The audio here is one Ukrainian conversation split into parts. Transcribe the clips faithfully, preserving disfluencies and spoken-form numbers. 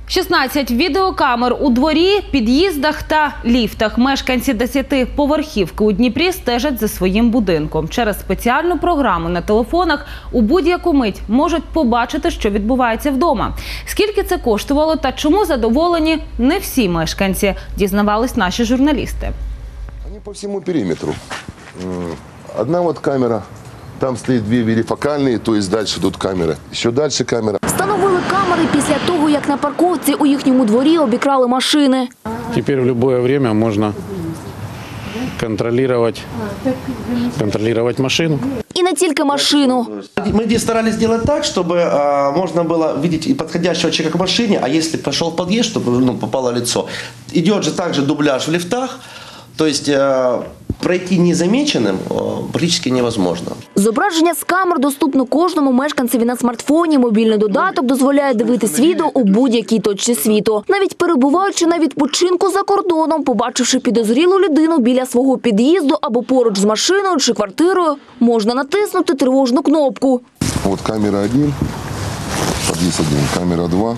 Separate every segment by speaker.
Speaker 1: шістнадцять відеокамер у дворі, під'їздах та ліфтах. Мешканці десятиповерхівки у Дніпрі стежать за своїм будинком. Через спеціальну програму на телефонах у будь-яку мить можуть побачити, що відбувається вдома. Скільки це коштувало та чому задоволені не всі мешканці, дізнавались наші журналісти.
Speaker 2: Вони по всьому периметру. Одна от камера. Там стоїть дві верифікальні, тобто далі тут камера. Ще далі камера.
Speaker 3: Встановили камери після того, як на парковці у їхньому дворі обікрали машини.
Speaker 4: Тепер в будь-яке час можна контролювати, контролювати машину.
Speaker 3: І не тільки машину.
Speaker 5: Мы здесь старались сделать так, чтобы а, можно было видеть и подходящего человека к машине, а если пошел в подъезд, чтобы ну, попало лицо. Идет же также дубляж в лифтах, то есть а, пройти незамеченным практически невозможно.
Speaker 3: Зображення з камер доступно кожному мешканцеві на смартфоні. Мобільний додаток дозволяє дивитись відео у будь-якій точці світу. Навіть перебуваючи на відпочинку за кордоном, побачивши підозрілу людину біля свого під'їзду або поруч з машиною чи квартирою, можна натиснути тривожну кнопку.
Speaker 2: От камера один, під'їзд один, камера два,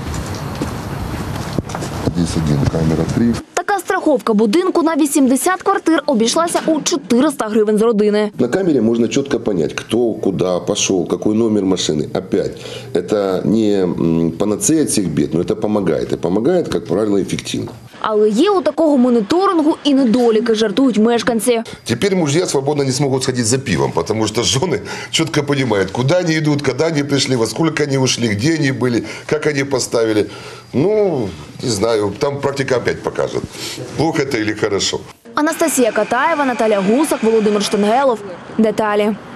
Speaker 2: під'їзд один, камера три.
Speaker 3: Така страховка будинку на вісімдесят квартир обійшлася у чотириста гривень з родини.
Speaker 2: На камере можно четко понять, кто куда пошел, какой номер машины. Опять, это не панацея всех бед, но это помогает. И помогает, как правило, эффективно.
Speaker 3: Але є у такого моніторингу і недоліки, жартують мешканці.
Speaker 2: Теперь мужья свободно не смогут сходить за пивом, потому что жены четко понимают, куда они идут, когда они пришли, во сколько они ушли, где они были, как они поставили. Ну, не знаю, там практика опять покажет, плохо это или хорошо.
Speaker 3: Анастасія Катаєва, Наталя Гусак, Володимир Штангелов. Деталі.